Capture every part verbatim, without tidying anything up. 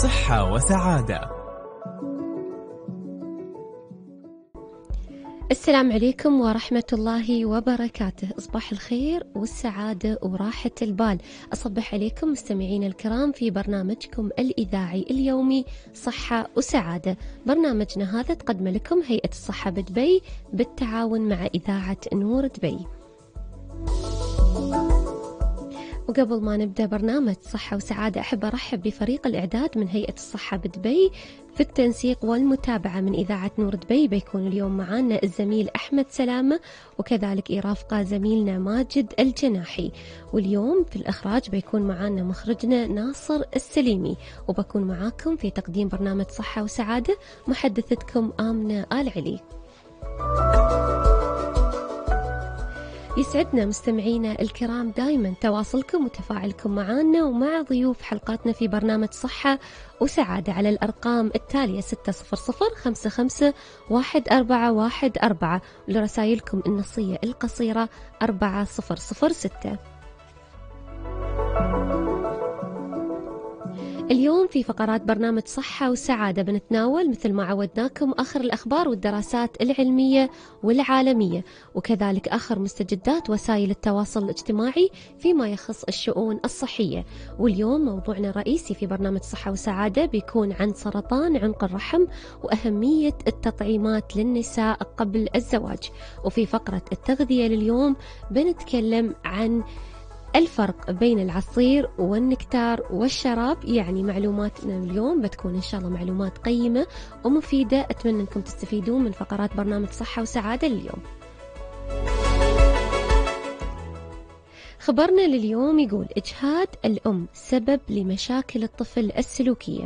صحة وسعادة. السلام عليكم ورحمة الله وبركاته. أصبح الخير والسعادة وراحة البال. أصبح عليكم مستمعين الكرام في برنامجكم الإذاعي اليومي صحة وسعادة. برنامجنا هذا تقدم لكم هيئة الصحة بدبي بالتعاون مع إذاعة نور دبي. وقبل ما نبدأ برنامج صحة وسعادة أحب أرحب بفريق الإعداد من هيئة الصحة بدبي في التنسيق والمتابعة من إذاعة نور دبي. بيكون اليوم معنا الزميل أحمد سلامة وكذلك يرافقه زميلنا ماجد الجناحي. واليوم في الإخراج بيكون معنا مخرجنا ناصر السليمي، وبكون معاكم في تقديم برنامج صحة وسعادة محدثتكم آمنة آل علي. يسعدنا مستمعينا الكرام دائما تواصلكم وتفاعلكم معنا ومع ضيوف حلقاتنا في برنامج صحة وسعادة على الأرقام التالية ستة صفر صفر خمسة خمسة واحد أربعة واحد أربعة، ولرسائلكم النصية القصيرة أربعة صفر صفر ستة. اليوم في فقرات برنامج صحة وسعادة بنتناول مثل ما عودناكم آخر الأخبار والدراسات العلمية والعالمية، وكذلك آخر مستجدات وسائل التواصل الاجتماعي فيما يخص الشؤون الصحية. واليوم موضوعنا الرئيسي في برنامج صحة وسعادة بيكون عن سرطان عنق الرحم وأهمية التطعيمات للنساء قبل الزواج. وفي فقرة التغذية لليوم بنتكلم عن الفرق بين العصير والنكتار والشراب. يعني معلوماتنا اليوم بتكون إن شاء الله معلومات قيمة ومفيدة، أتمنى أنكم تستفيدون من فقرات برنامج صحة وسعادة اليوم. خبرنا لليوم يقول إجهاد الأم سبب لمشاكل الطفل السلوكية.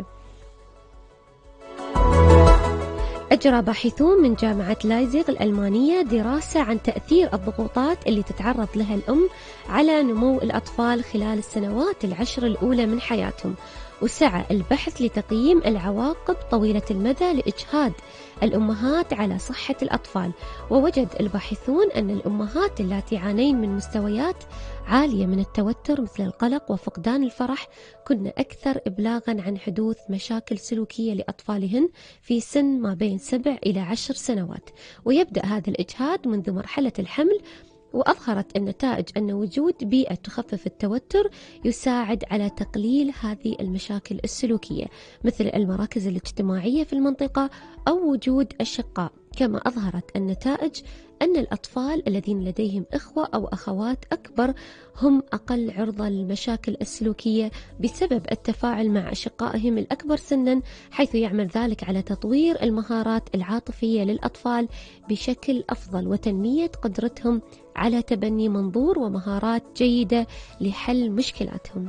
أجرى باحثون من جامعة لايبزيغ الألمانية دراسة عن تأثير الضغوطات اللي تتعرض لها الأم على نمو الأطفال خلال السنوات العشر الأولى من حياتهم، وسعى البحث لتقييم العواقب طويلة المدى لإجهاد الأمهات على صحة الأطفال. ووجد الباحثون أن الأمهات اللاتي يعانين من مستويات عالية من التوتر مثل القلق وفقدان الفرح كن أكثر إبلاغا عن حدوث مشاكل سلوكية لأطفالهن في سن ما بين سبع إلى عشر سنوات. ويبدأ هذا الإجهاد منذ مرحلة الحمل، وأظهرت النتائج أن وجود بيئة تخفف التوتر يساعد على تقليل هذه المشاكل السلوكية مثل المراكز الاجتماعية في المنطقة أو وجود أشقاء. كما أظهرت النتائج أن الأطفال الذين لديهم إخوة أو أخوات أكبر هم أقل عرضة للمشاكل السلوكية بسبب التفاعل مع أشقائهم الأكبر سنا، حيث يعمل ذلك على تطوير المهارات العاطفية للأطفال بشكل أفضل وتنمية قدرتهم على تبني منظور ومهارات جيدة لحل مشكلاتهم.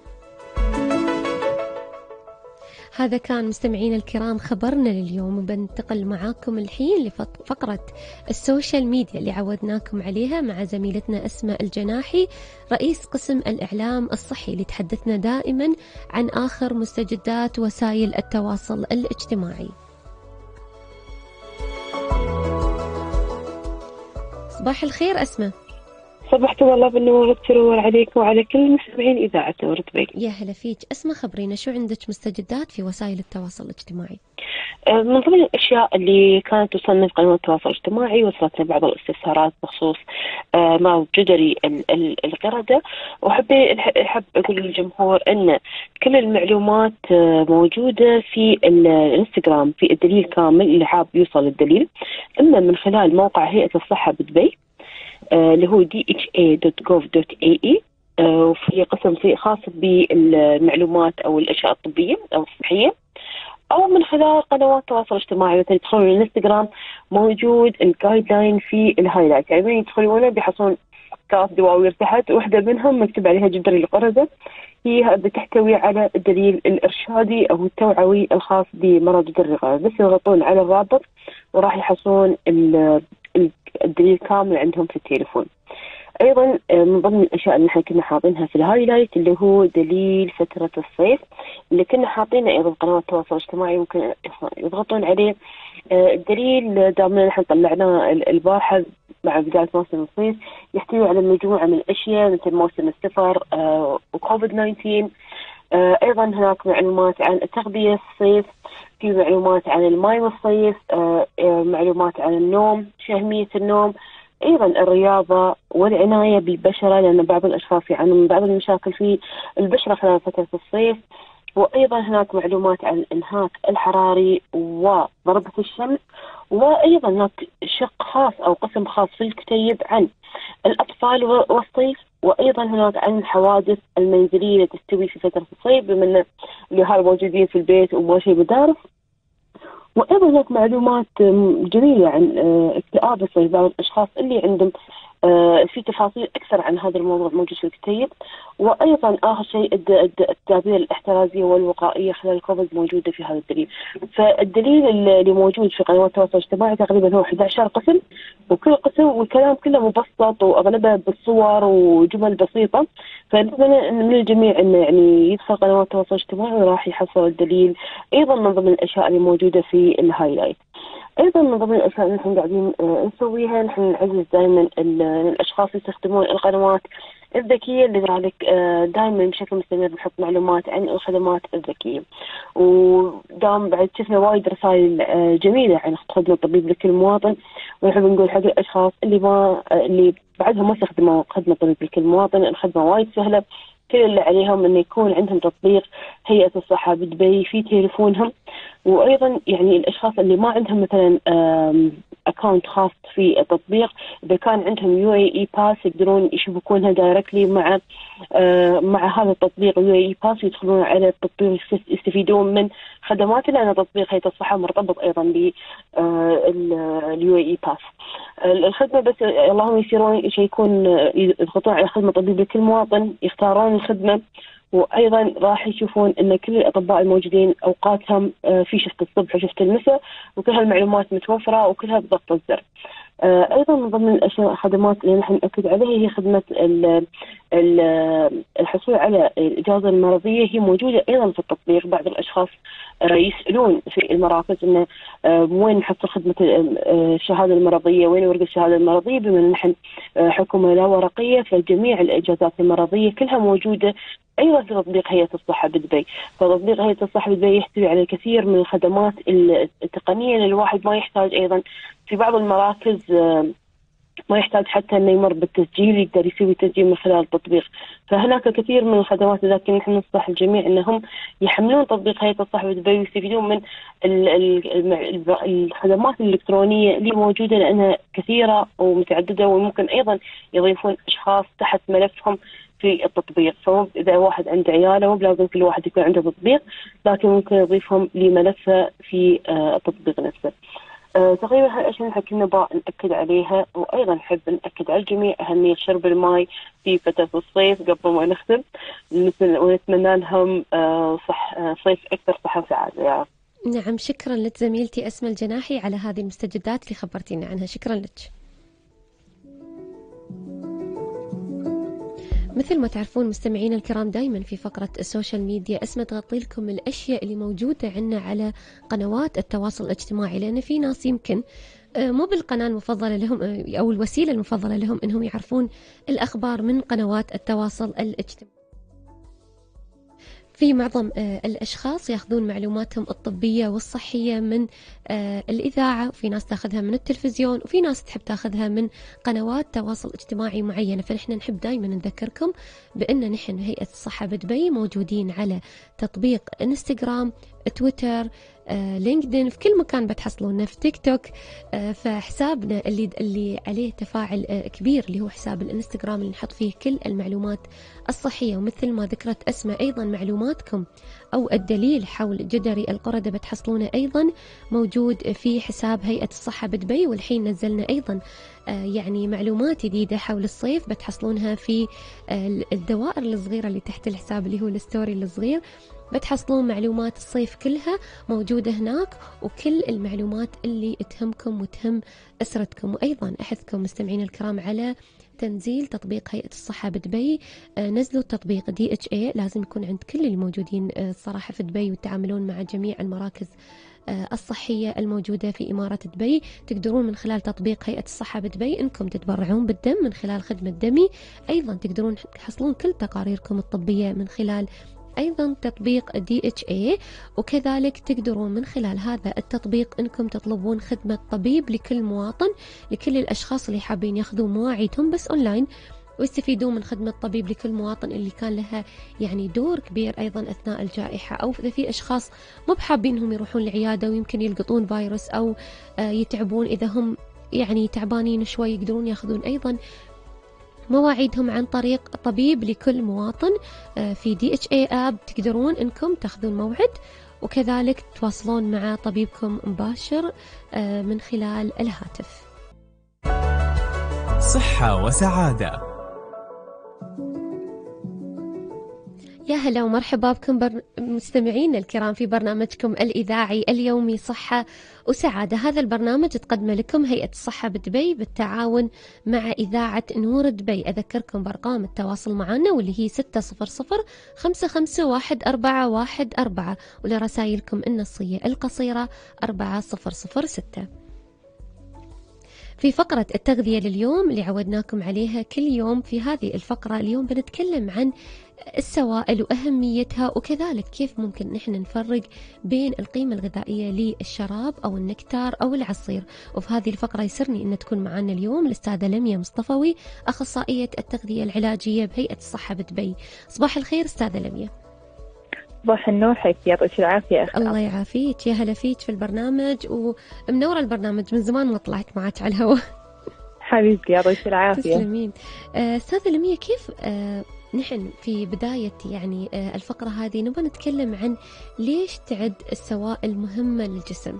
هذا كان مستمعين الكرام خبرنا لليوم، وبنتقل معاكم الحين لفقرة السوشيال ميديا اللي عودناكم عليها مع زميلتنا أسماء الجناحي رئيس قسم الإعلام الصحي اللي تحدثنا دائما عن آخر مستجدات وسائل التواصل الاجتماعي. صباح الخير أسماء. صبحتم الله بالنور والسرور عليك وعلى كل مستمعين إذاعة نور دبي. يا هلا فيك أسماء، خبرينا شو عندك مستجدات في وسائل التواصل الاجتماعي؟ من ضمن الأشياء اللي كانت توصلنا في قنوات التواصل الاجتماعي وصلتنا بعض الاستفسارات بخصوص مرض جدري القردة، وحبي أحب أقول للجمهور أن كل المعلومات موجودة في الانستغرام في الدليل كامل اللي حاب يوصل الدليل، إما من خلال موقع هيئة الصحة بدبي اللي هو دي إتش إيه دوت جوف دوت إيه إي، وفي قسم فيه خاص بالمعلومات أو الأشياء الطبية أو الصحية، أو من خلال قنوات التواصل الاجتماعي. مثلا يدخلون الانستغرام موجود الجايد لاين في الهايلايت، يعني وين يدخلونه بيحصلون ثلاث دواوير تحت، واحدة منهم مكتوب عليها جدري القردة، هي بتحتوي على الدليل الإرشادي أو التوعوي الخاص بمرض جدري القردة. بس يضغطون على الرابط وراح يحصلون الدليل كامل عندهم في التليفون. أيضا من ضمن الأشياء اللي نحن كنا حاطينها في الهايلايت اللي هو دليل فترة الصيف اللي كنا حاطينه أيضا قنوات التواصل الاجتماعي ممكن يضغطون عليه. الدليل دامنا نحن طلعناه البارحة مع بداية موسم الصيف، يحتوي على مجموعة من الأشياء مثل موسم السفر وكوفيد تسعة عشر، آه، أيضا هناك معلومات عن التغذية الصيف، في معلومات عن الماء والصيف، آه، آه، معلومات عن النوم، شو أهمية النوم، أيضا الرياضة والعناية بالبشرة، لأن بعض الأشخاص يعانون من بعض المشاكل في البشرة خلال فترة الصيف. وأيضا هناك معلومات عن الإنهاك الحراري وضربة الشمس. وأيضا هناك شق خاص أو قسم خاص في الكتيب عن الأطفال والصيف، وأيضا هناك عن الحوادث المنزلية اللي تستوي في فترة الصيف بما أن الأهالي موجودين في البيت وماشي مدارس. وأيضا هناك معلومات جميلة عن اكتئاب الصيف، بعض الأشخاص اللي عندهم في تفاصيل أكثر عن هذا الموضوع موجود في الكتيب. وأيضا آخر شيء التدابير الاحترازية والوقائية خلال الكوفيد موجودة في هذا الدليل. فالدليل اللي موجود في قنوات التواصل الاجتماعي تقريبا هو أحد عشر قسم، وكل قسم والكلام كله مبسط وأغلبه بالصور وجمل بسيطة. فنتمنى من الجميع أنه يعني يدخل قنوات التواصل الاجتماعي وراح يحصل الدليل. أيضا من ضمن الأشياء اللي موجودة في الهايلايت، أيضا من ضمن الأشياء اللي نحن قاعدين نسويها، نحن نعزز دائما الأشخاص يستخدمون القنوات الذكية، لذلك دائما بشكل مستمر نحط معلومات عن الخدمات الذكية. ودام بعد شفنا وايد رسائل جميلة عن خدمة طبيب لكل مواطن، ونحب نقول حق الأشخاص اللي ما اللي بعدهم ما استخدموا خدمة طبيب لكل مواطن، الخدمة وايد سهلة. كل اللي عليهم أن يكون عندهم تطبيق هيئة الصحة بدبي في تليفونهم. وأيضا يعني الأشخاص اللي ما عندهم مثلا أكاونت خاص في التطبيق، إذا كان عندهم يو اي اي باس يقدرون يشبكونها دايركتلي مع مع هذا التطبيق يو اي اي باس، ويدخلون على التطبيق يستفيدون من خدمات، لأن تطبيق هيئة الصحة مرتبط أيضا باليو اي اي باس. الخدمة بس اللهم يصيرون يشيكون يضغطون على خدمة طبيب لكل مواطن، يختارون الخدمة، وأيضا راح يشوفون أن كل الأطباء الموجودين أوقاتهم في شفت الصبح وشفت المساء، وكل هالمعلومات متوفرة وكلها بضغط الزر. أيضا من ضمن الأشياء الخدمات اللي نحن نأكد عليها هي خدمة الحصول على الإجازة المرضية، هي موجودة أيضا في التطبيق. بعض الأشخاص يسألون في المراكز إنه وين نحصل خدمة الشهادة المرضية، وين ورقة الشهادة المرضية، بما أن نحن حكومة لا ورقية، فجميع الإجازات المرضية كلها موجودة أيضا في تطبيق هيئة الصحة بدبي. فتطبيق هيئة الصحة بدبي يحتوي على الكثير من الخدمات التقنية اللي الواحد ما يحتاج أيضا في بعض المراكز ما يحتاج حتى أنه يمر بالتسجيل، يقدر يسوي تسجيل من خلال التطبيق. فهناك كثير من الخدمات، لكن نحن ننصح الجميع أنهم يحملون تطبيق هيئة الصحة بدبي ويستفيدون من الخدمات الإلكترونية اللي موجودة، لأنها كثيرة ومتعددة، وممكن أيضا يضيفون أشخاص تحت ملفهم في التطبيق. فإذا واحد عنده عياله مو لازم كل واحد يكون عنده تطبيق، لكن ممكن يضيفهم لملفه في التطبيق نفسه. أه تقريبا هالأشياء اللي كنا نبغى نأكد عليها. وأيضا نحب نأكد على الجميع أهمية شرب الماء في فترة الصيف قبل ما نختم، ونتمنى لهم أه صح أه صيف أكثر صحة وسعادة يا رب. نعم، شكرا لك زميلتي أسماء الجناحي على هذه المستجدات اللي خبرتينا عنها، شكرا لك. مثل ما تعرفون مستمعين الكرام، دايما في فقرة السوشيال ميديا اسمة تغطي لكم الأشياء اللي موجودة عنا على قنوات التواصل الاجتماعي، لأن في ناس يمكن مو بالقناة المفضلة لهم أو الوسيلة المفضلة لهم إنهم يعرفون الأخبار من قنوات التواصل الاجتماعي. في معظم الأشخاص يأخذون معلوماتهم الطبية والصحية من الإذاعة، وفي ناس تأخذها من التلفزيون، وفي ناس تحب تأخذها من قنوات تواصل اجتماعي معينة. فنحن نحب دايما نذكركم بأن نحن هيئة الصحة بدبي موجودين على تطبيق انستغرام، تويتر، آه، لينكدين، في كل مكان بتحصلونا، في تيك توك. آه، فحسابنا اللي اللي عليه تفاعل آه، كبير اللي هو حساب الانستغرام اللي نحط فيه كل المعلومات الصحية. ومثل ما ذكرت أسماء أيضا معلوماتكم أو الدليل حول جدري القردة بتحصلونه أيضا موجود في حساب هيئة الصحة بدبي. والحين نزلنا أيضا آه، يعني معلومات جديدة حول الصيف بتحصلونها في آه، الدوائر الصغيرة اللي تحت الحساب اللي هو الستوري الصغير، بتحصلون معلومات الصيف كلها موجودة هناك، وكل المعلومات اللي تهمكم وتهم أسرتكم. وأيضا أحثكم مستمعين الكرام على تنزيل تطبيق هيئة الصحة بدبي. آه نزلوا التطبيق دي اتش اي، لازم يكون عند كل الموجودين آه الصراحة في دبي، والتعاملون مع جميع المراكز آه الصحية الموجودة في إمارة دبي. تقدرون من خلال تطبيق هيئة الصحة بدبي إنكم تتبرعون بالدم من خلال خدمة دمي. أيضا تقدرون تحصلون كل تقاريركم الطبية من خلال أيضا تطبيق دي اتش اي، وكذلك تقدرون من خلال هذا التطبيق أنكم تطلبون خدمة طبيب لكل مواطن، لكل الأشخاص اللي حابين ياخذون مواعيدهم بس أونلاين ويستفيدون من خدمة طبيب لكل مواطن اللي كان لها يعني دور كبير أيضا أثناء الجائحة، أو إذا في أشخاص مو بحابينهم يروحون العيادة ويمكن يلقطون فيروس أو يتعبون، إذا هم يعني تعبانين شوي يقدرون ياخذون أيضا مواعيدهم عن طريق طبيب لكل مواطن. في دي اتش اي اب تقدرون انكم تاخذون موعد وكذلك تواصلون مع طبيبكم مباشر من خلال الهاتف. صحة وسعادة. يا هلا ومرحبا بكم بر... مستمعين الكرام في برنامجكم الإذاعي اليومي صحة وسعادة. هذا البرنامج تقدمه لكم هيئة الصحة بدبي بالتعاون مع إذاعة نور دبي. أذكركم بأرقام التواصل معنا واللي هي ستة صفر صفر خمسة خمسة واحد أربعة واحد أربعة، ولرسائلكم النصية القصيرة أربعة صفر صفر ستة. في فقرة التغذية لليوم اللي عودناكم عليها كل يوم، في هذه الفقرة اليوم بنتكلم عن السوائل وأهميتها، وكذلك كيف ممكن نحن نفرق بين القيمة الغذائية للشراب أو النكتار أو العصير. وفي هذه الفقرة يسرني أن تكون معنا اليوم الأستاذة لميا مصطفوي، أخصائية التغذية العلاجية بهيئة الصحة بدبي. صباح الخير أستاذة لميا. صباح النور، حيك يعطيك العافية أخي. الله يعافيك، يا هلا فيك في البرنامج، ومنورة البرنامج، من زمان ما طلعت معك على الهواء. حبيبتي يعطيك العافية. تسلمين. أستاذة لميا، كيف أه نحن في بداية يعني أه الفقرة هذه نبغى نتكلم عن ليش تعد السوائل مهمة للجسم؟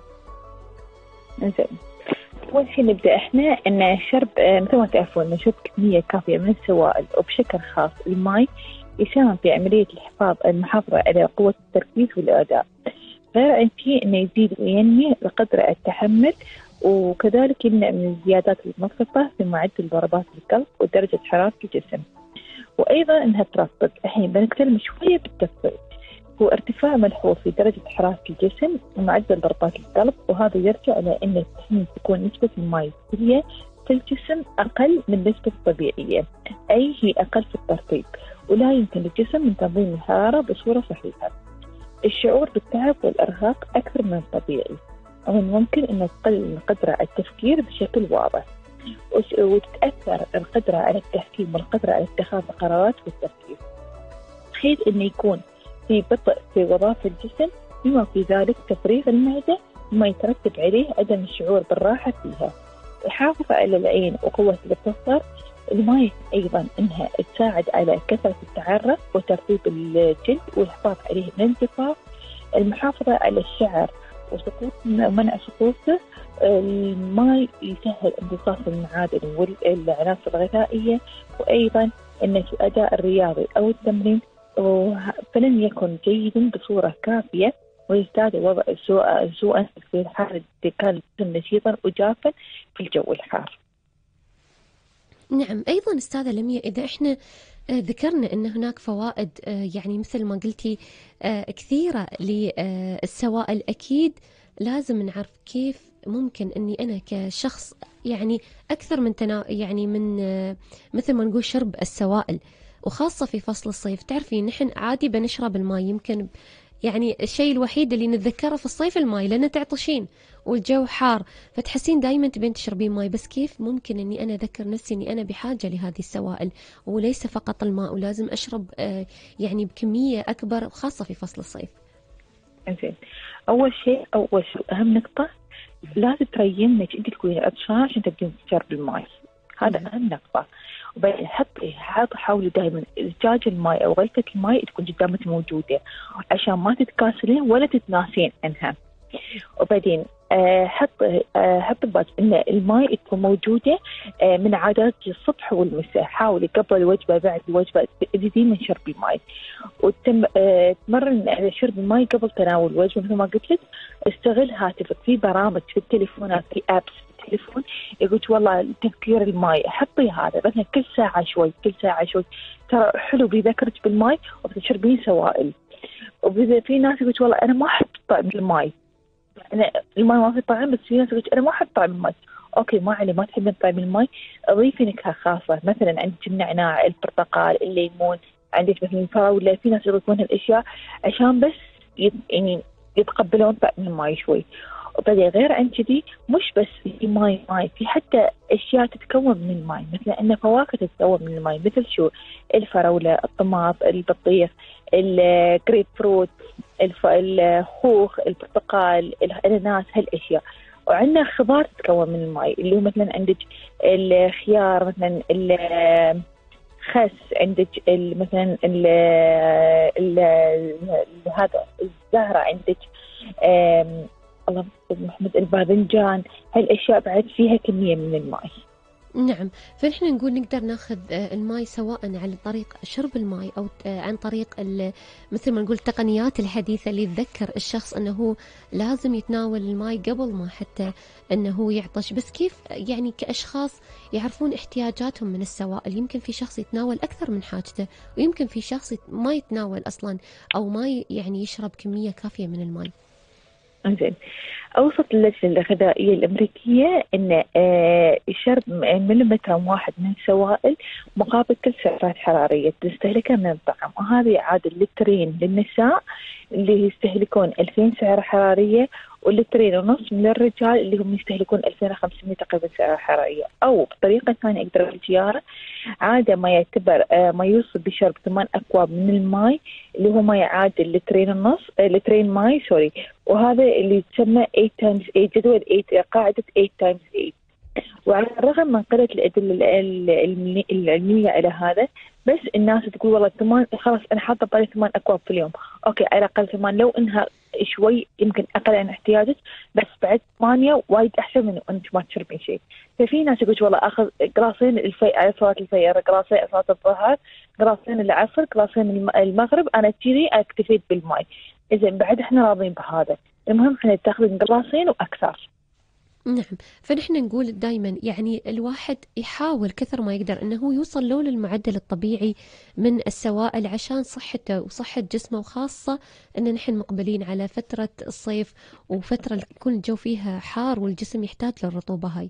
زين، أول شيء نبدأ إحنا إن شرب مثل ما تعرفون نشرب كمية كافية من السوائل وبشكل خاص الماء يساهم في عملية الحفاظ المحافظة على قوة التركيز والأداء، غير أن شيء إنه يزيد وينمي قدر التحمل، وكذلك يمنع من الزيادات المفرطة في معدل ضربات القلب ودرجة حرارة الجسم. وأيضا إنها ترطب. الحين بنتكلم شوية بالتفصيل. هو ارتفاع ملحوظ في درجة حرارة الجسم ومعدل ضربات القلب، وهذا يرجع إلى أن تكون نسبة الماء في الجسم أقل من النسبة الطبيعية، أي هي أقل في الترطيب، ولا يمكن للجسم من تنظيم الحرارة بصورة صحيحة. الشعور بالتعب والإرهاق أكثر من الطبيعي، ومن ممكن أن تقل قدرة التفكير بشكل واضح، وتتأثر القدرة على التحكيم والقدرة على اتخاذ القرارات والتركيز، بحيث أنه يكون في بطء في وظائف الجسم، بما في ذلك تفريغ المعدة، وما يترتب عليه عدم الشعور بالراحة فيها. الحافظ على العين وقوة البصر. الماء أيضا أنها تساعد على كثرة التعرق وترطيب الجلد والحفاظ عليه من الانتفاخ، المحافظة على الشعر وسقوط ومنع سقوطه. الماء يسهل امتصاص المعادن والعناصر الغذائية، وأيضا أن في الأداء الرياضي أو التمرين فلن يكن جيدا بصورة كافية، ويزداد وضع سوء سوءا في الحالة التي كان نشيطا وجافا في الجو الحار. نعم، أيضا أستاذة لميا، إذا إحنا ذكرنا أن هناك فوائد يعني مثل ما قلتي كثيرة للسوائل، أكيد لازم نعرف كيف ممكن أني أنا كشخص يعني أكثر من تنا يعني من مثل ما نقول شرب السوائل، وخاصة في فصل الصيف. تعرفين نحن عادي بنشرب الماء، يمكن يعني الشيء الوحيد اللي نتذكره في الصيف الماء، لأن تعطشين والجو حار فتحسين دائما تبين تشربين ماء. بس كيف ممكن أني أنا أذكر نفسي أني أنا بحاجة لهذه السوائل، وليس فقط الماء، ولازم أشرب آه يعني بكمية أكبر، خاصة في فصل الصيف؟ زين، أول شيء أول شيء أهم نقطة، لازم ترين إنك أنت تكوني عطشانة عشان تبدين تشرب الماء، هذا أهم نقطة. وبعدين حطي حاط حاولي دائما زجاج الماء أو غلفة الماء تكون قدامك موجودة، عشان ما تتكاسلين ولا تتناسين عنها. وبعدين أه حط أه حط بس إن الماء تكون موجودة أه من عادات الصبح والمساء. حاولي قبل الوجبة بعد الوجبة تبدين من شرب الماء، وتم أه تمرن على شرب الماء قبل تناول الوجبة. مثل ما قلت لك، استغل هاتفك في برامج في التليفونات، في أبس في التليفون يقول والله تذكير الماء، حطي هذا مثلا كل ساعة شوي كل ساعة شوي، ترى حلو بيذكرك بالماء وبتشربين سوائل. وإذا في ناس يقول والله أنا ما أحب طعم الماء، أنا الماء ما في طعم، بس في ناس يقول أنا ما أحب طعم الماء. أوكي، ما علي، ما تحبين طعم الماء، أضيفي نكهة خاصة، مثلا عندك النعناع، البرتقال، الليمون، عندك مثلا الفراولة، في ناس يضيفون هالأشياء عشان بس يت... يعني يتقبلون طعم الماي شوي. وبعدين غير عن كذي مش بس في ماي ماي، في حتى أشياء تتكون من الماي، مثل أن فواكه تتكون من الماي، مثل شو؟ الفراولة، الطماط، البطيخ، الجريب فروت، الف... الخوخ، البرتقال، الأناناس، هالأشياء. وعندنا خضار تتكون من الماء اللي هو مثلا عندك الخيار، مثلا الخس، عندك مثلا ال ال هذا الزهرة، عندك الله محمد الباذنجان، هالأشياء بعد فيها كمية من الماء. نعم، فنحن نقول نقدر ناخذ الماء سواء عن طريق شرب الماء أو عن طريق مثل ما نقول التقنيات الحديثة اللي تذكر الشخص أنه لازم يتناول الماء قبل ما حتى أنه يعطش. بس كيف يعني كأشخاص يعرفون احتياجاتهم من السوائل؟ يمكن في شخص يتناول أكثر من حاجته، ويمكن في شخص ما يتناول أصلا أو ما يعني يشرب كمية كافية من الماء. انزين، أوصت اللجنة الغذائية الأمريكية أن شرب مليمتر واحد من السوائل مقابل كل سعرات حرارية تستهلكها من الطعام، وهذا يعادل لترين للنساء اللي يستهلكون ألفين سعرة حرارية، واللترين ونص من الرجال اللي هم يستهلكون ألفين وخمسمائة تقريبا سعرة حرارية. أو بطريقة ثانية أقدر أقول لك عادة ما يعتبر ما يوصل بشرب ثمان أكواب من الماء اللي هو ما يعادل لترين ونص لترين ماء سوري، وهذا اللي يسمى ثمانية times ثمانية، جدول ثمانية، قاعدة ثمانية times ثمانية. وعلى الرغم من قلة الأدلة العلمية على هذا، بس الناس تقول والله ثمان خلاص أنا حاطة بالي ثمان أكواب في اليوم، أوكي على الأقل ثمان، لو إنها شوي يمكن أقل عن احتياجك، بس بعد ثمانية وايد أحسن من أنت ما تشربين شيء. ففي ناس يقول والله أخذ قراصين الفي على صلاة الفجر، قراصين صلاة الظهر، قراصين العصر، قراصين المغرب، أنا كذي أكتفيت بالماء. إذا بعد إحنا راضين بهذا، المهم إحنا تاخذين قراصين وأكثر. نعم، فنحن نقول دائما يعني الواحد يحاول كثر ما يقدر أنه يوصل له للمعدل الطبيعي من السوائل عشان صحته وصحة جسمه، وخاصة أن نحن مقبلين على فترة الصيف وفترة يكون الجو فيها حار والجسم يحتاج للرطوبة هاي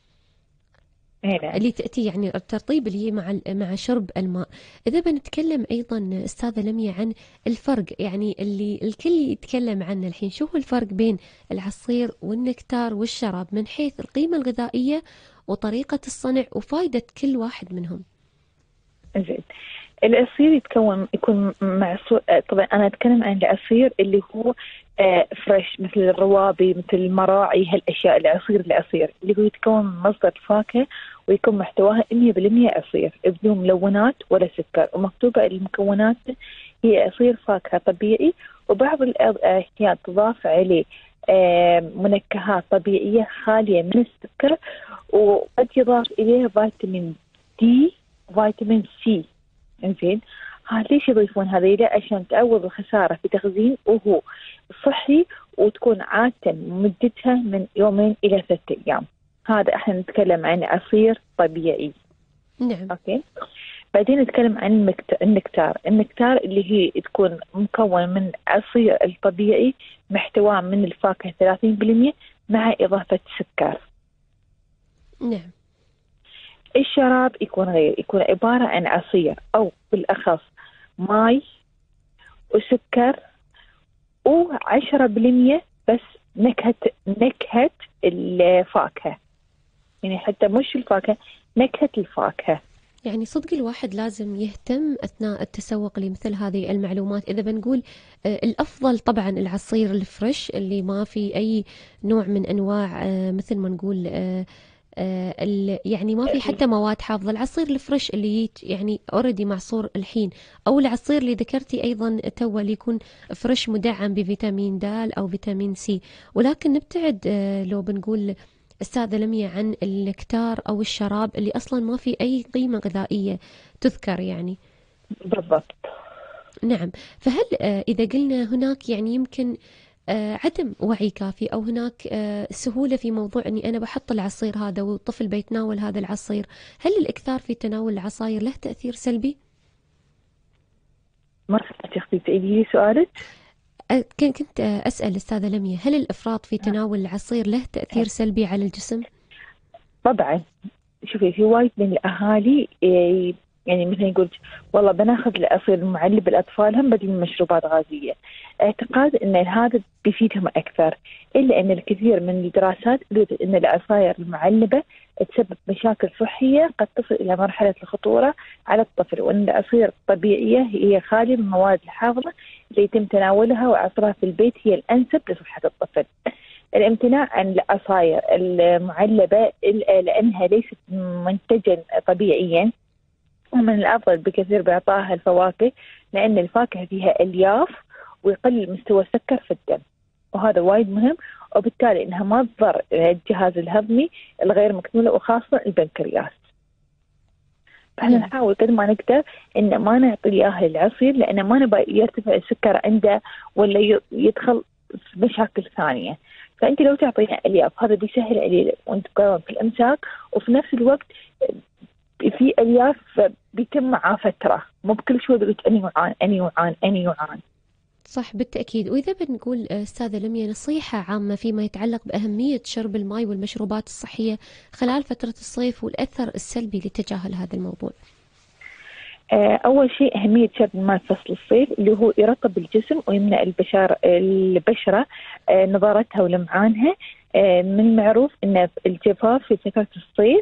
اللي تأتي يعني الترطيب اللي مع مع شرب الماء. إذا بنتكلم أيضا أستاذة لميا عن الفرق يعني اللي الكل يتكلم عنه الحين، شو هو الفرق بين العصير والنكتار والشراب من حيث القيمة الغذائية وطريقة الصنع وفائدة كل واحد منهم؟ زين، العصير يتكون يكون معصور، طبعا أنا أتكلم عن العصير اللي هو آه فريش، مثل الروابي، مثل المراعي، هالأشياء. العصير العصير اللي هو يتكون من مصدر فاكهة ويكون محتواها مية بالمية عصير بدون ملونات ولا سكر، ومكتوبة المكونات هي عصير فاكهة طبيعي، وبعض الأحيان تضاف عليه آه منكهات طبيعية خالية من السكر، وقد يضاف إليه فيتامين دي، فيتامين سي. إنزين، ها ليش يضيفون هذا؟ لا عشان تعوض الخسارة في تخزين وهو صحي، وتكون عادة مدتها من يومين إلى ثلاثة أيام. هذا احنا نتكلم عن عصير طبيعي. نعم. أوكي. بعدين نتكلم عن النكتار. النكتار اللي هي تكون مكون من عصير الطبيعي محتواه من الفاكهة ثلاثين بالمئة مع إضافة سكر. نعم. الشراب يكون غير، يكون عبارة عن عصير أو بالأخص ماي وسكر وعشرة بالمية بس نكهة نكهة الفاكهة، يعني حتى مش الفاكهة، نكهة الفاكهة. يعني صدق الواحد لازم يهتم أثناء التسوق لمثل هذه المعلومات. إذا بنقول آه الأفضل طبعا العصير الفريش اللي ما في أي نوع من أنواع آه مثل ما نقول آه آه يعني ما في حتى مواد حافظة. العصير الفريش اللي يعني أوريدي معصور الحين، أو العصير اللي ذكرتي أيضا تو اللي يكون فريش مدعم بفيتامين د أو فيتامين سي. ولكن نبتعد آه لو بنقول أستاذة لميا عن النكتار أو الشراب اللي أصلا ما في أي قيمة غذائية تذكر يعني. بالضبط. نعم، فهل آه إذا قلنا هناك يعني يمكن آه عدم وعي كافي أو هناك آه سهولة في موضوع أني أنا بحط العصير هذا والطفل بيتناول هذا العصير، هل الإكثار في تناول العصاير له تأثير سلبي؟ ما سمعت أختي، تعيدي لي سؤالك؟ كنت أسأل أستاذة لميا، هل الإفراط في تناول العصير له تأثير سلبي على الجسم؟ طبعا. شوفي، في وايد من الأهالي يعني مثلا يقول والله بناخذ العصير المعلب لأطفالهم بدل من مشروبات غازية، اعتقاد أن هذا بيفيدهم أكثر، إلا أن الكثير من الدراسات تثبت أن العصائر المعلبة تسبب مشاكل صحية قد تصل إلى مرحلة الخطورة على الطفل، وأن العصير الطبيعية هي خالية من المواد الحافظة اللي يتم تناولها وعصرها في البيت هي الأنسب لصحة الطفل. الامتناع عن العصائر المعلبة لأنها ليست منتجا طبيعيا، ومن الأفضل بكثير بإعطائها الفواكه لأن الفاكهة فيها ألياف ويقلل مستوى السكر في الدم، وهذا وايد مهم، وبالتالي إنها ما تضر الجهاز الهضمي الغير مكمولة وخاصة البنكرياس. فإحنا نحاول قد ما نقدر إن ما نعطي إياه العصير لأنه ما نبغى يرتفع السكر عنده ولا يدخل في مشاكل ثانية. فأنت لو تعطينا ألياف هذا بيسهل عليه وأنت قاوم في الإمساك، وفي نفس الوقت في ألياف بيتم معاه فترة، مو بكل شوي بيقول أني وعان أني وعان أني وعان. صح بالتأكيد. وإذا بنقول أستاذة لميا نصيحة عامة فيما يتعلق بأهمية شرب الماء والمشروبات الصحية خلال فترة الصيف والأثر السلبي لتجاهل هذا الموضوع. أول شيء أهمية شرب الماء في فصل الصيف اللي هو يرطب الجسم ويمنع البشرة البشرة نضارتها ولمعانها. من المعروف أن الجفاف في فترة الصيف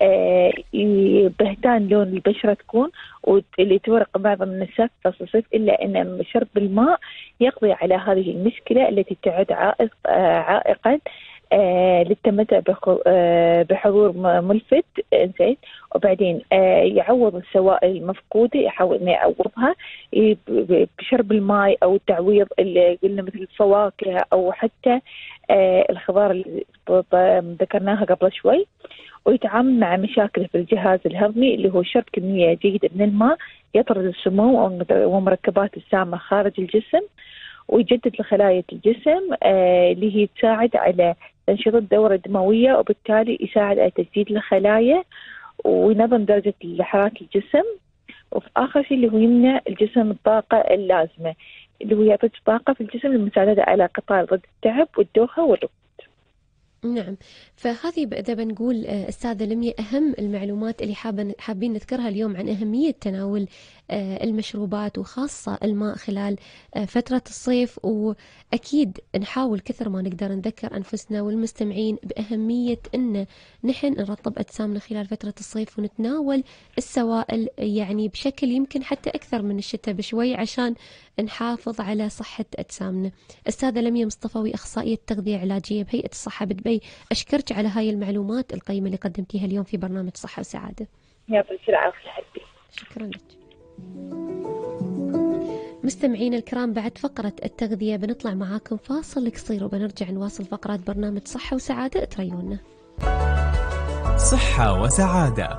بهتان لون البشرة تكون، واللي تورق بعض النساء في فصل الصيف، إلا أن شرب الماء يقضي على هذه المشكلة التي تعد عائق عائقا آه للتمتع بحضور ملفت زين. وبعدين آه يعوض السوائل المفقودة، يحاول إنه يعوضها بشرب الماء أو التعويض اللي قلنا مثل الفواكه أو حتى آه الخضار اللي ذكرناها قبل شوي. ويتعامل مع مشاكل في الجهاز الهضمي اللي هو شرب كمية جيدة من الماء يطرد السموم ومركبات السامة خارج الجسم، ويجدد لخلايا الجسم آه اللي هي تساعد على تنشيط الدورة الدموية، وبالتالي يساعد على تجديد الخلايا وينظم درجة حرارة الجسم. وفي آخر شيء اللي هو يمنع الجسم الطاقة اللازمة اللي هو يعطيك طاقة في الجسم للمساعدة على قطاع ضد التعب والدوخة والركود. نعم، فهذه إذا بنقول أستاذة لميا أهم المعلومات اللي حابين حابين نذكرها اليوم عن أهمية تناول المشروبات وخاصة الماء خلال فترة الصيف. وأكيد نحاول كثر ما نقدر نذكر أنفسنا والمستمعين بأهمية أن نحن نرطب أجسامنا خلال فترة الصيف ونتناول السوائل يعني بشكل يمكن حتى أكثر من الشتاء بشوي عشان نحافظ على صحة أجسامنا. أستاذة لميا مصطفوي، أخصائية تغذية علاجية بهيئة الصحة بدبي، أشكرك على هاي المعلومات القيمة اللي قدمتيها اليوم في برنامج صحة وسعادة. يعطيك العافية حبيبي. شكرا لك. مستمعين الكرام، بعد فقرة التغذية بنطلع معاكم فاصل قصير وبنرجع نواصل فقرات برنامج صحة وسعادة. اتريونا. صحة وسعادة.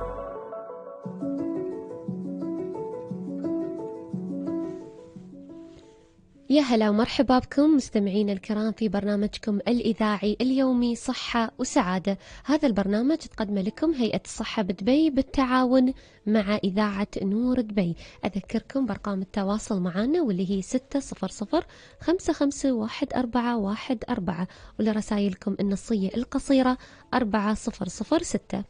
يا هلا ومرحبا بكم مستمعين الكرام في برنامجكم الإذاعي اليومي صحة وسعادة. هذا البرنامج تقدم لكم هيئة الصحة بدبي بالتعاون مع إذاعة نور دبي. أذكركم بأرقام التواصل معنا واللي هي ستة صفر صفر خمسة خمسة واحد أربعة واحد أربعة، ولرسائلكم النصية القصيرة أربعة صفر صفر ستة.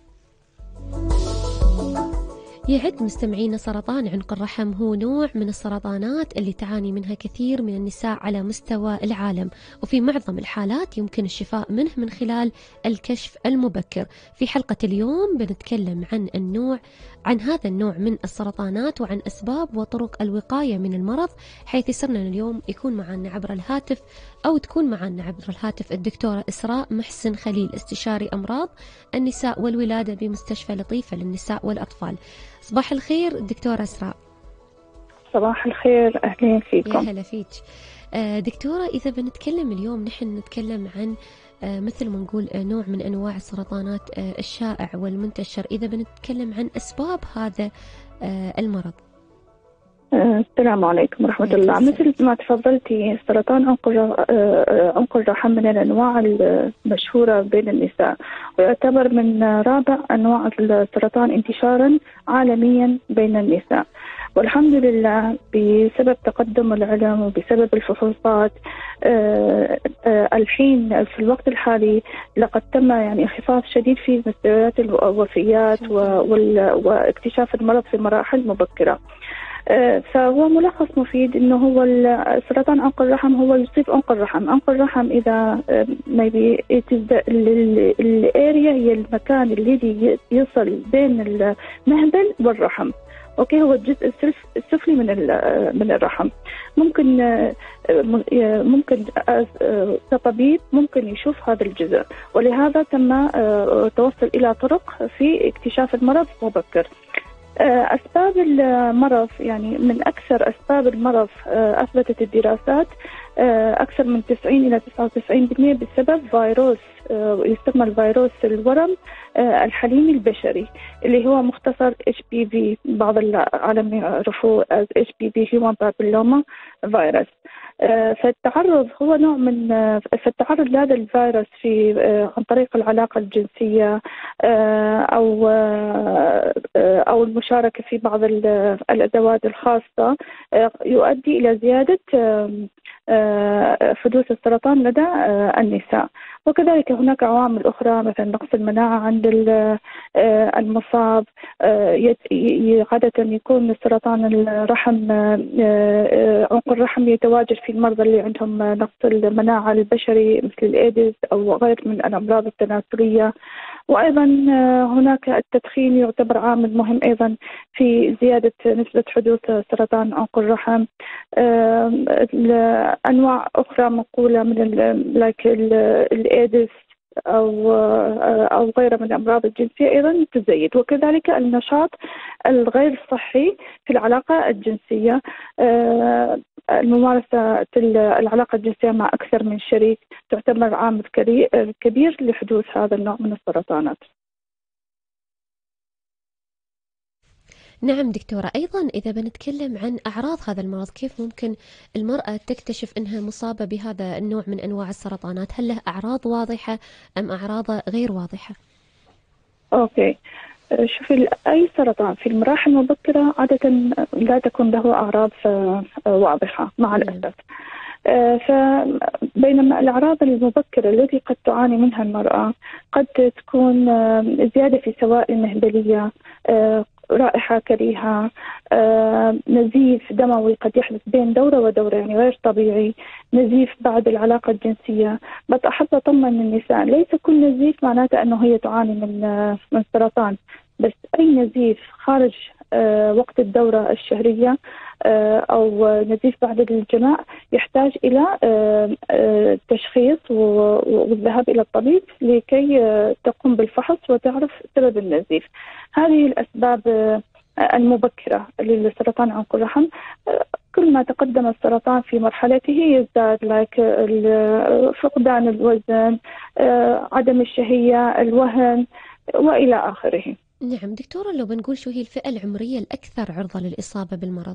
يعد مستمعين سرطان عنق الرحم هو نوع من السرطانات اللي تعاني منها كثير من النساء على مستوى العالم، وفي معظم الحالات يمكن الشفاء منه من خلال الكشف المبكر. في حلقة اليوم بنتكلم عن النوع عن هذا النوع من السرطانات وعن أسباب وطرق الوقاية من المرض، حيث يسرنا اليوم يكون معنا عبر الهاتف أو تكون معنا عبر الهاتف الدكتورة إسراء محسن خليل، استشاري أمراض النساء والولادة بمستشفى لطيفة للنساء والأطفال. صباح الخير دكتورة إسراء. صباح الخير، أهلا فيكم. يا هلا فيك دكتورة. إذا بنتكلم اليوم نحن نتكلم عن مثل ما نقول نوع من أنواع السرطانات الشائع والمنتشر، إذا بنتكلم عن أسباب هذا المرض. السلام عليكم ورحمة الله. مثل ما تفضلتي، سرطان عنق عنق الرحم من الأنواع المشهورة بين النساء، ويعتبر من رابع أنواع السرطان انتشارا عالميا بين النساء. والحمد لله بسبب تقدم العلم وبسبب الفحوصات الحين في الوقت الحالي لقد تم يعني انخفاض شديد في مستويات الوفيات واكتشاف المرض في مراحل مبكرة. فهو ملخص مفيد انه هو سرطان عنق الرحم هو يصيب عنق الرحم. عنق الرحم اذا maybe الاريا هي المكان الذي يصل بين المهبل والرحم. اوكي، هو الجزء السفلي من من الرحم. ممكن ممكن كطبيب ممكن يشوف هذا الجزء، ولهذا تم توصل الى طرق في اكتشاف المرض مبكر. أسباب المرض يعني من أكثر أسباب المرض أثبتت الدراسات أكثر من تسعين إلى تسعة وتسعين بالمئة بسبب فيروس يسمى الفيروس الورم الحليمي البشري اللي هو مختصر إتش بي في، بعض العالم يعرفوه إتش بي في Human Papilloma Virus. فالتعرض هو نوع من فالتعرض لهذا الفيروس في عن طريق العلاقة الجنسية أو أو المشاركة في بعض الأدوات الخاصة يؤدي إلى زيادة حدوث السرطان لدى النساء. وكذلك هناك عوامل أخرى مثل نقص المناعة عند المصاب. عادة يكون سرطان الرحم عنق الرحم يتواجد في المرضى اللي عندهم نقص المناعة البشري مثل الإيدز أو غير من الأمراض التناسلية. وأيضا هناك التدخين يعتبر عامل مهم أيضا في زيادة نسبة حدوث سرطان عنق الرحم. أنواع أخرى منقولة من الإيدز أو أو غيرها من الأمراض الجنسية أيضا تزيد. وكذلك النشاط الغير صحي في العلاقة الجنسية، الممارسة العلاقة الجنسية مع أكثر من شريك تعتبر عامل كبير لحدوث هذا النوع من السرطانات. نعم دكتورة، أيضا إذا بنتكلم عن أعراض هذا المرض، كيف ممكن المرأة تكتشف أنها مصابة بهذا النوع من أنواع السرطانات؟ هل له أعراض واضحة أم أعراض غير واضحة؟ أوكي، شوفي، أي سرطان في المراحل المبكرة عادة لا تكون له أعراض واضحة مع الأسف. فبينما الأعراض المبكرة التي قد تعاني منها المرأة قد تكون زيادة في سوائل المهبلية، رائحة كريهة، نزيف دموي قد يحدث بين دورة ودورة يعني غير طبيعي، نزيف بعد العلاقة الجنسية. بس أحب أطمن النساء ليس كل نزيف معناته أنه هي تعاني من من سرطان، بس أي نزيف خارج وقت الدورة الشهرية أو نزيف بعد الجماع يحتاج إلى تشخيص والذهاب إلى الطبيب لكي تقوم بالفحص وتعرف سبب النزيف. هذه الأسباب المبكرة للسرطان عنق الرحم. كل ما تقدم السرطان في مرحلته يزداد لك فقدان الوزن، عدم الشهية، الوهن وإلى آخره. نعم دكتورة، لو بنقول شو هي الفئة العمرية الأكثر عرضة للإصابة بالمرض؟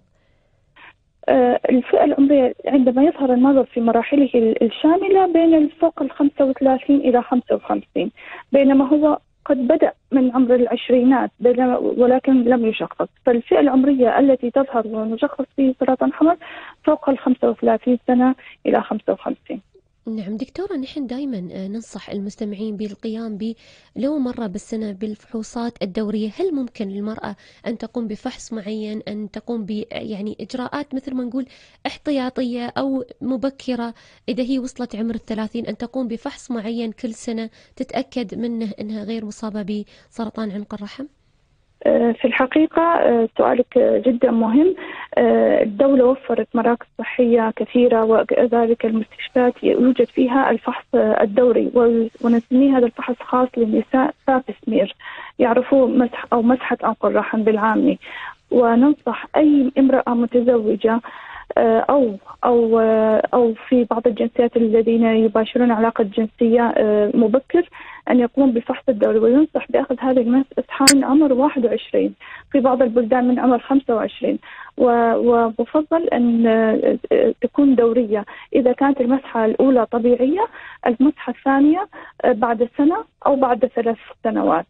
الفئة العمرية عندما يظهر المرض في مراحله الشاملة بين فوق الخمسة وثلاثين إلى خمسة وخمسين، بينما هو قد بدأ من عمر العشرينات ولكن لم يشخص. فالفئة العمرية التي تظهر ونشخص فيه سرطان حمل فوق الخمسة وثلاثين سنة إلى خمسة وخمسين. نعم دكتورة، نحن دائما ننصح المستمعين بالقيام ب لو مرة بالسنة بالفحوصات الدورية. هل ممكن للمرأة أن تقوم بفحص معين، أن تقوم ب يعني إجراءات مثل ما نقول احتياطية أو مبكرة إذا هي وصلت عمر الثلاثين، أن تقوم بفحص معين كل سنة تتأكد منه أنها غير مصابة بسرطان عنق الرحم؟ في الحقيقة سؤالك جدا مهم. الدولة وفرت مراكز صحية كثيرة وكذلك المستشفيات يوجد فيها الفحص الدوري، ونسميه هذا الفحص خاص للنساء باب سمير، يعرفوه مسح أو مسحة عنق الرحم بالعامي. وننصح أي امرأة متزوجة أو أو أو في بعض الجنسيات الذين يباشرون علاقة جنسية مبكر أن يقوم بفحص الدوري، وينصح بأخذ هذه المسحة من عمر واحد وعشرين، في بعض البلدان من عمر خمسة وعشرين، ومفضل أن تكون دورية. إذا كانت المسحة الأولى طبيعية، المسحة الثانية بعد سنة أو بعد ثلاث سنوات.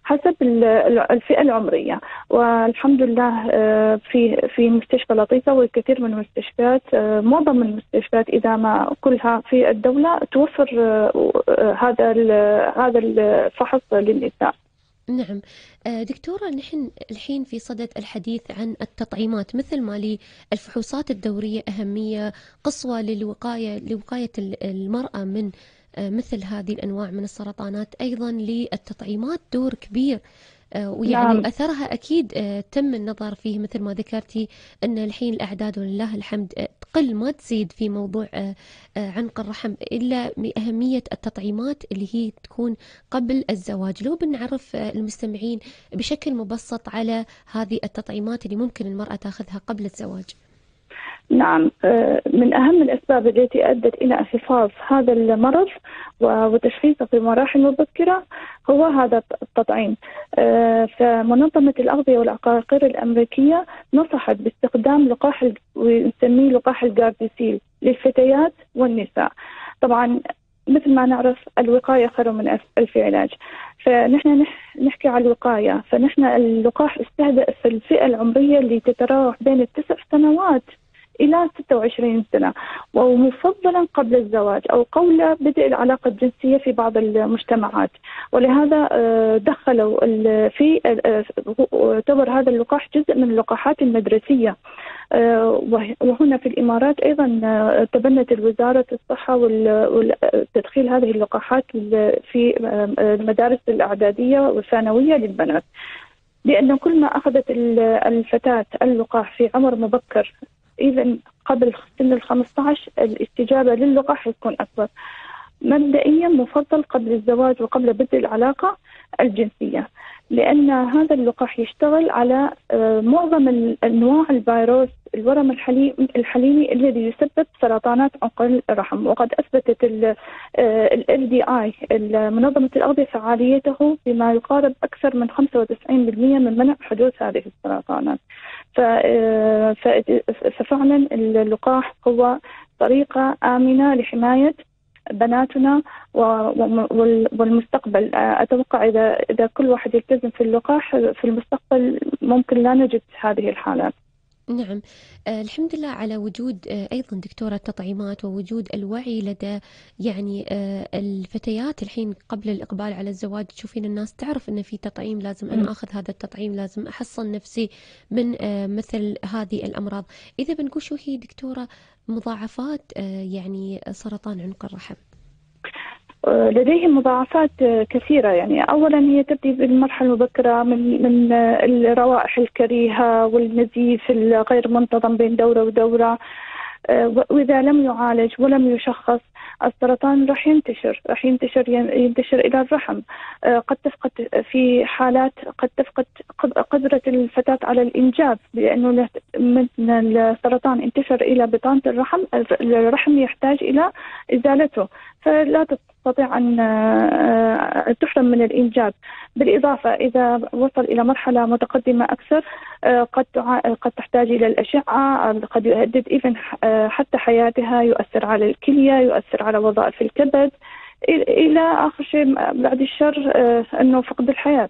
حسب الفئة العمرية. والحمد لله في في مستشفى لطيفة والكثير من المستشفيات، معظم المستشفيات إذا ما كلها في الدولة توفر هذا هذا الفحص للنساء. نعم دكتورة، نحن الحين في صدد الحديث عن التطعيمات، مثل ما للفحوصات الدورية أهمية قصوى للوقاية لوقاية المرأة من مثل هذه الأنواع من السرطانات، أيضا للتطعيمات دور كبير، ويعني نعم. أثرها أكيد تم النظر فيه مثل ما ذكرتي أن الحين الأعداد ولله الحمد تقل ما تزيد في موضوع عنق الرحم، إلا أهمية التطعيمات اللي هي تكون قبل الزواج. لو بنعرف المستمعين بشكل مبسط على هذه التطعيمات اللي ممكن المرأة تاخذها قبل الزواج. نعم، من أهم الأسباب التي أدت إلى انخفاض هذا المرض وتشخيصه في مراحل مبكرة هو هذا التطعيم. فمنظمة الأغذية والعقاقير الأمريكية نصحت باستخدام لقاح ونسميه لقاح الجارديسيل للفتيات والنساء. طبعا مثل ما نعرف الوقاية خير من ألف علاج، فنحن نحكي على الوقاية. فنحن اللقاح استهدف في الفئة العمرية اللي تتراوح بين التسع سنوات إلى ستة وعشرين سنة، ومفضلا قبل الزواج أو قبل بدء العلاقة الجنسية في بعض المجتمعات. ولهذا دخلوا في اعتبر هذا اللقاح جزء من اللقاحات المدرسية. وهنا في الإمارات أيضا تبنت وزارة الصحة وتدخيل هذه اللقاحات في المدارس الإعدادية والثانوية للبنات، لأن كل ما أخذت الفتاة اللقاح في عمر مبكر إذا قبل سن الخمسة عشر الاستجابة للقاح تكون أكبر. مبدئيا مفضل قبل الزواج وقبل بدء العلاقة الجنسية، لأن هذا اللقاح يشتغل على معظم أنواع الفيروس الورم الحليمي الذي يسبب سرطانات عنق الرحم. وقد أثبتت ال إف دي آي منظمة الأغذية فعاليته بما يقارب أكثر من خمسة وتسعين بالمئة من منع حدوث هذه السرطانات. ففعلا اللقاح هو طريقة آمنة لحماية بناتنا والمستقبل. أتوقع إذا إذا كل واحد يلتزم في اللقاح في المستقبل ممكن لا نجد هذه الحالات. نعم، آه الحمد لله على وجود آه أيضا دكتورة التطعيمات ووجود الوعي لدى يعني آه الفتيات الحين قبل الإقبال على الزواج. تشوفين الناس تعرف أن في تطعيم، لازم أنا أخذ هذا التطعيم، لازم أحصن نفسي من آه مثل هذه الأمراض. إذا بنقول شو هي دكتورة مضاعفات آه يعني سرطان عنق الرحم؟ لديهم مضاعفات كثيرة. يعني أولا هي تبدي بالمرحلة المبكرة من من الروائح الكريهة والنزيف الغير منتظم بين دورة ودورة، وإذا لم يعالج ولم يشخص السرطان راح ينتشر راح ينتشر ينتشر إلى الرحم. قد تفقد في حالات قد تفقد قدرة الفتاة على الإنجاب، لأنه من السرطان انتشر إلى بطانة الرحم، الرحم يحتاج إلى إزالته، فلا تستطيع أن تحرم من الإنجاب. بالإضافة إذا وصل إلى مرحلة متقدمة أكثر قد قد تحتاج إلى الأشعة، قد يهدد إذن حتى حياتها، يؤثر على الكلية، يؤثر على وظائف الكبد، إلى آخر شيء بعد الشر أنه فقد الحياة.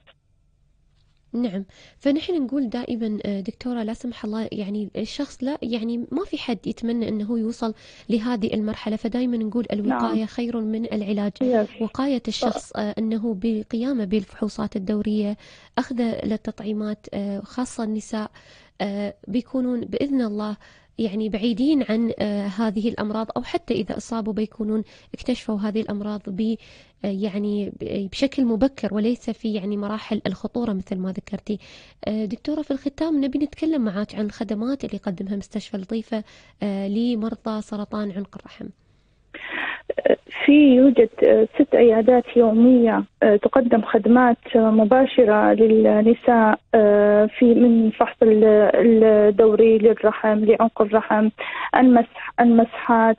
نعم، فنحن نقول دائما دكتورة لا سمح الله يعني الشخص لا يعني ما في حد يتمنى أنه يوصل لهذه المرحلة، فدائما نقول الوقاية نعم. خير من العلاج. وقاية الشخص أنه بقيامه بالفحوصات الدورية، أخذ للتطعيمات خاصة النساء بيكونون بإذن الله يعني بعيدين عن هذه الأمراض، أو حتى إذا أصابوا بيكونون اكتشفوا هذه الأمراض ب يعني بشكل مبكر وليس في يعني مراحل الخطورة مثل ما ذكرتي. دكتورة في الختام نبي نتكلم معك عن الخدمات اللي يقدمها مستشفى لطيفة لمرضى سرطان عنق الرحم. في يوجد ست عيادات يومية تقدم خدمات مباشرة للنساء في من فحص الدوري للرحم لعنق الرحم، المسح المسحات،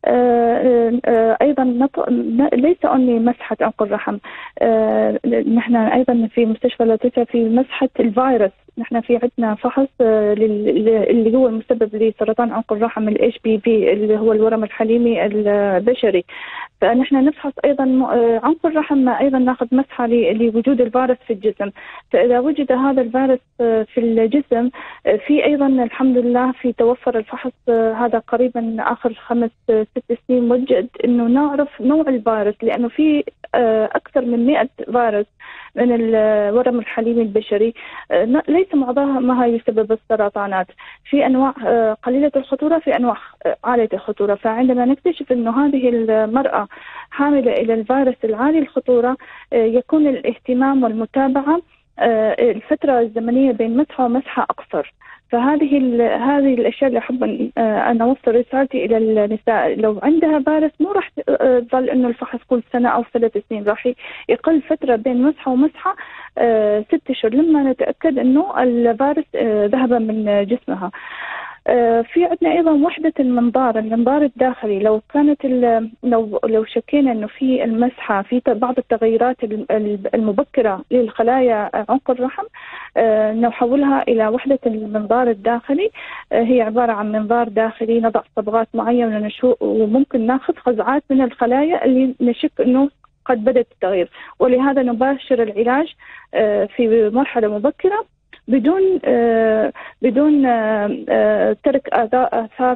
أيضا ليس أني مسحة عنق الرحم، نحن أيضا في مستشفى لطيفة في مسحة الفيروس نحن في عندنا فحص اللي هو المسبب لسرطان عنق الرحم الاتش بي في اللي هو الورم الحليمي البشري. فنحن نفحص ايضا عنق الرحم، ايضا ناخذ مسحه لوجود الفيروس في الجسم. فاذا وجد هذا الفيروس في الجسم، في ايضا الحمد لله في توفر الفحص هذا قريبا اخر خمس ست سنين وجد انه نعرف نوع الفيروس، لانه في اكثر من مئة فيروس من الورم الحليمي البشري، ليس معظمها يسبب السرطانات. في انواع قليله الخطوره، في انواع عاليه الخطوره. فعندما نكتشف انه هذه المراه حامله الى الفيروس العالي الخطوره، يكون الاهتمام والمتابعه الفتره الزمنيه بين مسحه ومسحه اقصر. فهذه هذه الاشياء اللي احب ان اوصل رسالتي الى النساء. لو عندها فيروس مو راح تظل انه الفحص كل سنه او ثلاث سنين، راح يقل فتره بين مسحه ومسحه ست اشهر لما نتاكد انه الفيروس ذهب من جسمها. في عندنا ايضا وحده المنظار المنظار الداخلي. لو كانت لو لو شكينا انه في المسحه في بعض التغيرات المبكره للخلايا عنق الرحم، نحولها الى وحده المنظار الداخلي. هي عباره عن منظار داخلي نضع صبغات معينه وممكن ناخذ خزعات من الخلايا اللي نشك انه قد بدأت التغيير، ولهذا نباشر العلاج في مرحله مبكره بدون آه بدون آه آه ترك آثار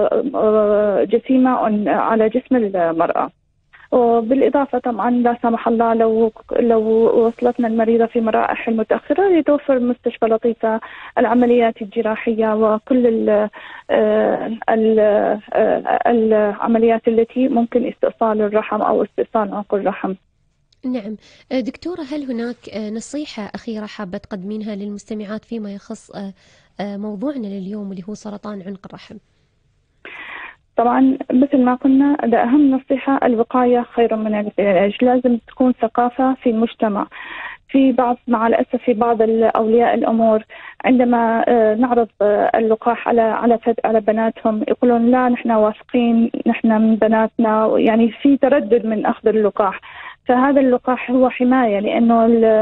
آه جسيمة على جسم المرأة. وبالإضافة طبعا لا سمح الله لو لو وصلتنا المريضة في مراحل متأخرة، يتوفر مستشفى لطيفة العمليات الجراحية وكل ال ال العمليات التي ممكن استئصال الرحم أو استئصال عنق الرحم. نعم دكتورة، هل هناك نصيحة أخيرة حابة تقدمينها للمستمعات فيما يخص موضوعنا لليوم اللي هو سرطان عنق الرحم؟ طبعا مثل ما قلنا، ده أهم نصيحة، الوقاية خير من العلاج. لازم تكون ثقافة في المجتمع. في بعض مع الأسف في بعض أولياء الأمور عندما نعرض اللقاح على على على بناتهم يقولون لا نحن واثقين نحن من بناتنا، يعني في تردد من أخذ اللقاح. فهذا اللقاح هو حماية، لأنه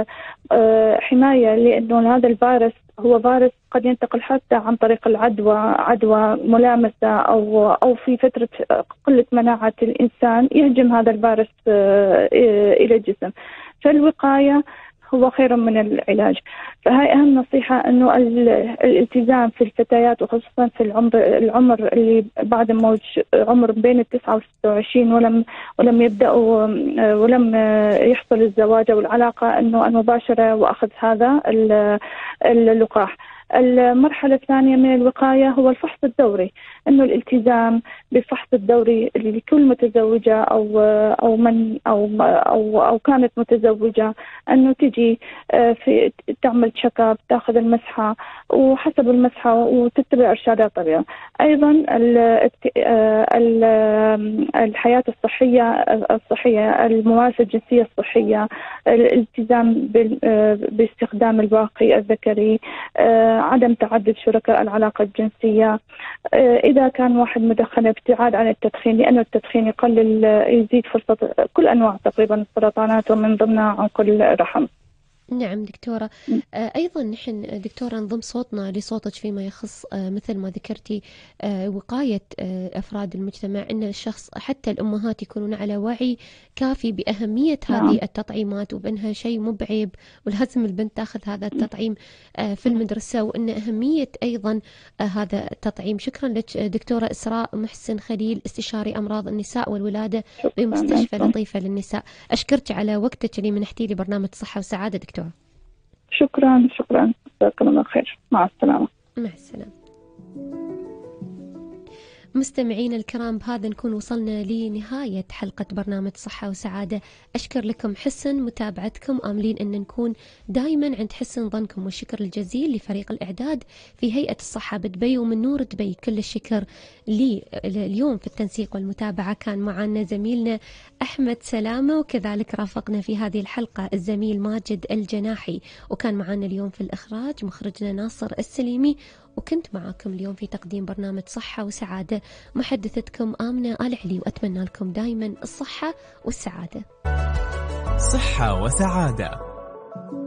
حماية لأنه هذا الفيروس هو فيروس قد ينتقل حتى عن طريق العدوى، عدوى ملامسة أو أو في فترة قلة مناعة الإنسان يهجم هذا الفيروس إلى الجسم. فالوقاية هو خير من العلاج. فهاي أهم نصيحة، أنه الالتزام في الفتيات وخصوصا في العمر العمر اللي بعد موج عمر بين التسعة والستة وعشرين ولم ولم يبدأوا ولم يحصل الزواج أو العلاقة، أنه المباشرة وأخذ هذا اللقاح. المرحلة الثانية من الوقاية هو الفحص الدوري، أنه الالتزام بالفحص الدوري لكل متزوجة أو أو من أو أو أو كانت متزوجة، أنه تجي في تعمل تشيك اب، تأخذ المسحة وحسب المسحة وتتبع إرشادات الطبيب. أيضا الحياة الصحية الصحية الممارسة الجنسية الصحية، الالتزام باستخدام الواقي الذكري، عدم تعدد شركاء العلاقة الجنسية. إذا كان واحد مدخن، ابتعاد عن التدخين، لأنه التدخين يقلل يزيد فرصة كل أنواع تقريبا السرطانات ومن ضمنها عنق الرحم. نعم دكتورة، أيضا نحن دكتورة نضم صوتنا لصوتك فيما يخص مثل ما ذكرتي وقاية أفراد المجتمع، أن الشخص حتى الأمهات يكونون على وعي كافي بأهمية هذه التطعيمات، وبأنها شيء مبعب ولازم البنت تأخذ هذا التطعيم في المدرسة، وأن أهمية أيضا هذا التطعيم. شكرا لك دكتورة إسراء محسن خليل، استشاري أمراض النساء والولادة بمستشفى لطيفة للنساء. أشكرك على وقتك اللي منحتي لي برنامج صحة وسعادة دكتورة. شكرا شكرا جزاكم الله خير. مع السلامة. مع السلامة. مستمعين الكرام، بهذا نكون وصلنا لنهاية حلقة برنامج صحة وسعادة. أشكر لكم حسن متابعتكم، آملين أن نكون دائما عند حسن ظنكم، والشكر الجزيل لفريق الإعداد في هيئة الصحة بدبي ومن نور دبي. كل الشكر لي اليوم في التنسيق والمتابعة كان معنا زميلنا أحمد سلامة، وكذلك رافقنا في هذه الحلقة الزميل ماجد الجناحي، وكان معنا اليوم في الإخراج مخرجنا ناصر السليمي، وكنت معكم اليوم في تقديم برنامج صحة وسعادة محدثتكم آمنة آل علي، وأتمنى لكم دائما الصحة والسعادة. صحة وسعادة.